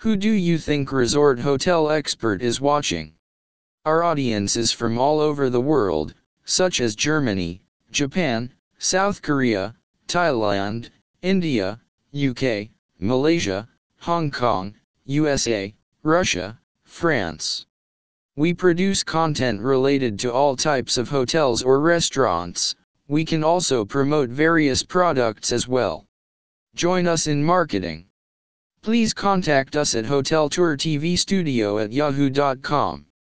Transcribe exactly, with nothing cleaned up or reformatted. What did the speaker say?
Who do you think Resort Hotel Expert is watching? Our audience is from all over the world, such as Germany, Japan, South Korea, Thailand, India, U K, Malaysia, Hong Kong, U S A, Russia, France. We produce content related to all types of hotels or restaurants. We can also promote various products as well. Join us in marketing. Please contact us at hotel tour t v studio at yahoo dot com.